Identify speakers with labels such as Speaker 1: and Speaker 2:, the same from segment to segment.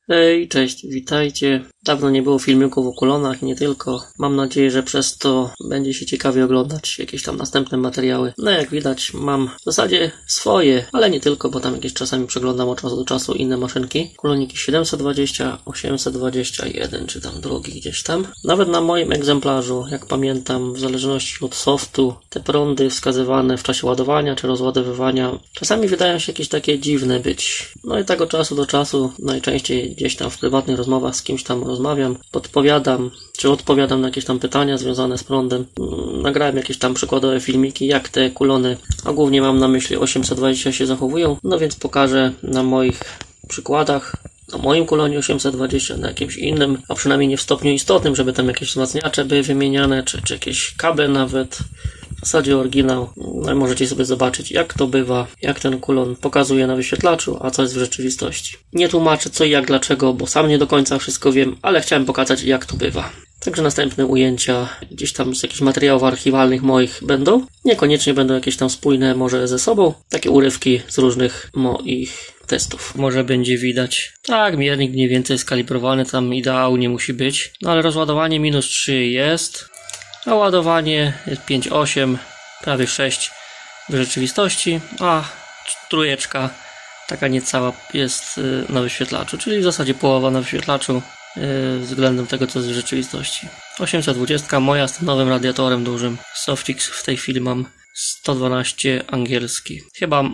Speaker 1: Hej, cześć, witajcie. Dawno nie było filmików o kulonach i nie tylko. Mam nadzieję, że przez to będzie się ciekawie oglądać jakieś tam następne materiały. No jak widać mam w zasadzie swoje, ale nie tylko, bo tam jakieś czasami przeglądam od czasu do czasu inne maszynki. Kuloniki 720, 821 czy tam drugi gdzieś tam. Nawet na moim egzemplarzu, jak pamiętam, w zależności od softu, te prądy wskazywane w czasie ładowania czy rozładowywania czasami wydają się jakieś takie dziwne być. No i tak od czasu do czasu, najczęściej gdzieś tam w prywatnych rozmowach z kimś tam rozmawiam, podpowiadam, czy odpowiadam na jakieś tam pytania związane z prądem. Nagrałem jakieś tam przykładowe filmiki, jak te kulony, a głównie mam na myśli 820 się zachowują, no więc pokażę na moich przykładach, na moim kulonie 820, na jakimś innym, a przynajmniej nie w stopniu istotnym, żeby tam jakieś wzmacniacze były wymieniane, czy jakieś kable nawet. W zasadzie oryginał. No i możecie sobie zobaczyć, jak to bywa, jak ten kulon pokazuje na wyświetlaczu, a co jest w rzeczywistości. Nie tłumaczę co i jak, dlaczego, bo sam nie do końca wszystko wiem, ale chciałem pokazać, jak to bywa. Także następne ujęcia gdzieś tam z jakichś materiałów archiwalnych moich będą. Niekoniecznie będą jakieś tam spójne może ze sobą. Takie urywki z różnych moich testów. Może będzie widać. Tak, miernik mniej więcej skalibrowany, tam ideału nie musi być. No ale rozładowanie -3 jest. A ładowanie jest 5,8, prawie 6 w rzeczywistości, a trójeczka taka niecała jest na wyświetlaczu, czyli w zasadzie połowa na wyświetlaczu względem tego, co jest w rzeczywistości. 820 moja z tym nowym radiatorem dużym. Softix w tej chwili mam 112 angielski. Chyba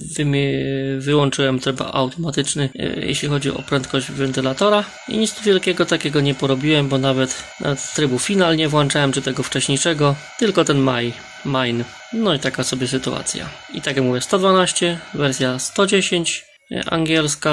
Speaker 1: wyłączyłem tryb automatyczny, jeśli chodzi o prędkość wentylatora i nic tu wielkiego takiego nie porobiłem, bo nawet trybu final nie włączałem, czy tego wcześniejszego, tylko ten mine. No i taka sobie sytuacja. I tak jak mówię, 112, wersja 110 angielska,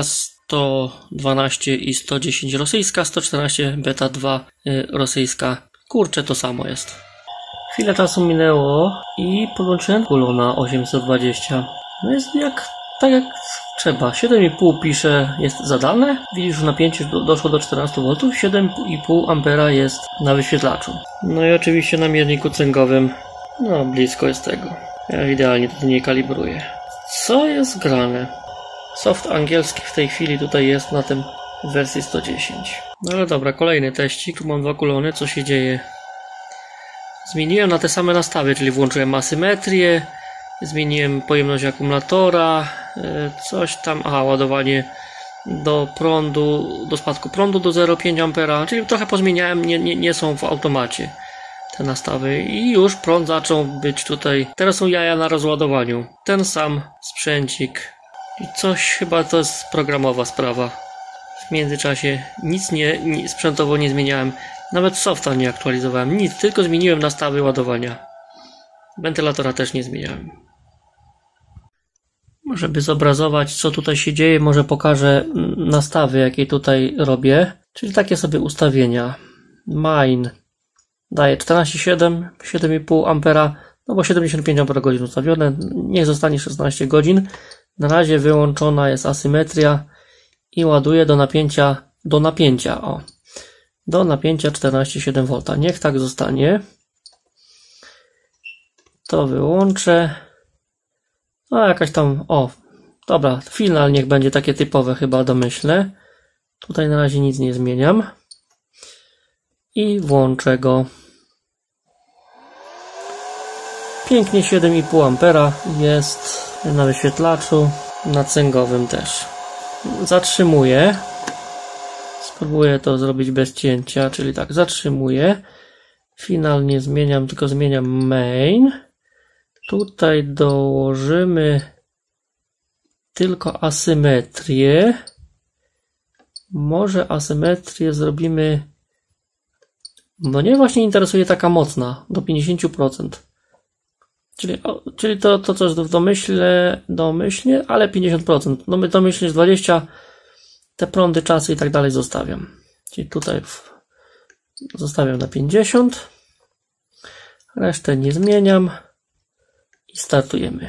Speaker 1: 112 i 110 rosyjska, 114 beta 2 rosyjska. Kurczę, to samo jest. Chwilę czasu minęło i podłączyłem kulona 820. No jest tak jak trzeba. 7,5 pisze jest zadane. Widzisz, że napięcie doszło do 14 V. 7,5 ampera jest na wyświetlaczu. No i oczywiście na mierniku cęgowym no blisko jest tego. Ja idealnie tutaj nie kalibruję. Co jest grane? Soft angielski w tej chwili tutaj jest na tym wersji 110. No ale dobra, kolejny teścik. Tu mam dwa kulony. Co się dzieje? Zmieniłem na te same nastawy, czyli włączyłem asymetrię, zmieniłem pojemność akumulatora, coś tam, ładowanie do prądu, do spadku prądu do 0,5 A, czyli trochę pozmieniałem, nie są w automacie te nastawy i już prąd zaczął być tutaj. Teraz są jaja na rozładowaniu. Ten sam sprzęcik i coś chyba to jest programowa sprawa. W międzyczasie nic sprzętowo nie zmieniałem. Nawet softa nie aktualizowałem, nic, tylko zmieniłem nastawy ładowania. Wentylatora też nie zmieniałem. Żeby zobrazować, co tutaj się dzieje, może pokażę nastawy, jakie tutaj robię. Czyli takie sobie ustawienia. Mine daje 14,7, 7,5 ampera, no bo 75 Ah ustawione, niech zostanie 16 godzin. Na razie wyłączona jest asymetria i ładuje do napięcia, do napięcia 14,7 V. Niech tak zostanie. To wyłączę. No jakaś tam, dobra, final niech będzie takie typowe chyba domyślne. Tutaj na razie nic nie zmieniam. I włączę go. Pięknie 7,5 ampera jest na wyświetlaczu, na cęgowym też. Zatrzymuję. Spróbuję to zrobić bez cięcia, czyli tak, zatrzymuję. Final nie zmieniam, tylko zmieniam main. Tutaj dołożymy tylko asymetrię. Może asymetrię zrobimy... No nie, właśnie interesuje taka mocna, do 50%. Czyli to co jest w domyślnie, ale 50%. No my domyślnie 20%. Te prądy, czasy i tak dalej zostawiam. Czyli tutaj zostawiam na 50. Resztę nie zmieniam. I startujemy.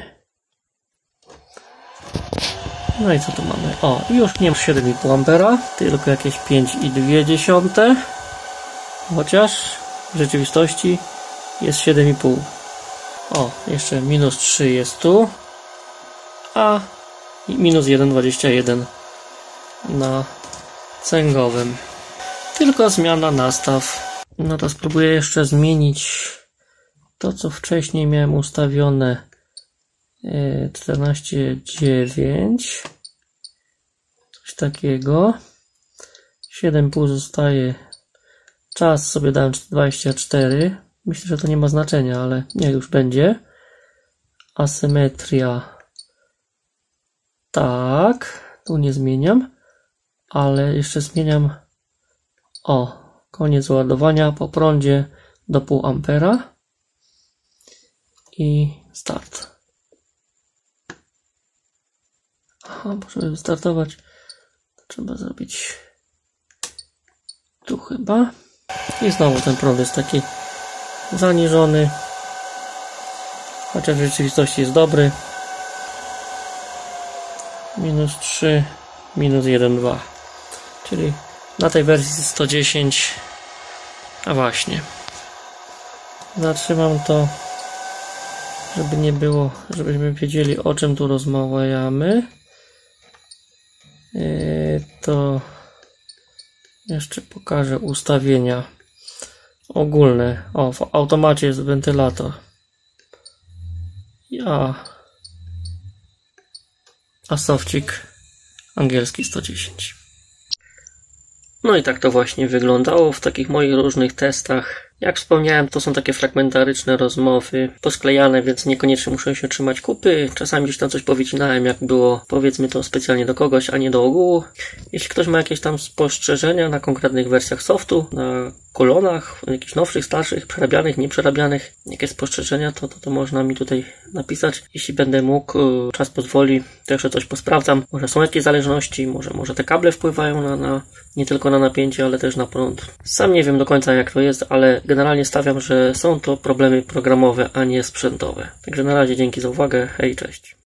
Speaker 1: No i co tu mamy? Już nie ma 7,5 ampera, tylko jakieś 5,2. Chociaż w rzeczywistości jest 7,5. Jeszcze -3 jest tu. A minus 1,21 na cęgowym. Tylko zmiana nastaw. No to spróbuję jeszcze zmienić to, co wcześniej miałem ustawione. 14,9. Coś takiego. 7,5 zostaje. Czas sobie dałem 24. Myślę, że to nie ma znaczenia, ale niech już będzie. Asymetria. Tak. Tu nie zmieniam. Ale jeszcze zmieniam. Koniec ładowania po prądzie do 0,5 ampera. I start. Bo żeby wystartować, to trzeba zrobić tu chyba. I znowu ten prąd jest taki zaniżony, chociaż w rzeczywistości jest dobry. -3, -1,2. Czyli na tej wersji 110. A właśnie. Zatrzymam to, żeby nie było, żebyśmy wiedzieli, o czym tu rozmawiamy. To jeszcze pokażę ustawienia ogólne. W automacie jest wentylator. A sofcik angielski 110. No i tak to właśnie wyglądało w takich moich różnych testach. Jak wspomniałem, to są takie fragmentaryczne rozmowy, posklejane, więc niekoniecznie muszę się trzymać kupy. Czasami gdzieś tam coś powycinałem, jak było, powiedzmy to specjalnie do kogoś, a nie do ogółu. Jeśli ktoś ma jakieś tam spostrzeżenia na konkretnych wersjach softu, na kolonach, jakichś nowszych, starszych, przerabianych, nieprzerabianych, jakieś spostrzeżenia, to można mi tutaj napisać. Jeśli będę mógł, czas pozwoli, to jeszcze coś posprawdzam. Może są jakieś zależności, może te kable wpływają na nie tylko na napięcie, ale też na prąd. Sam nie wiem do końca, jak to jest, ale generalnie stawiam, że są to problemy programowe, a nie sprzętowe. Także na razie dzięki za uwagę, hej, cześć.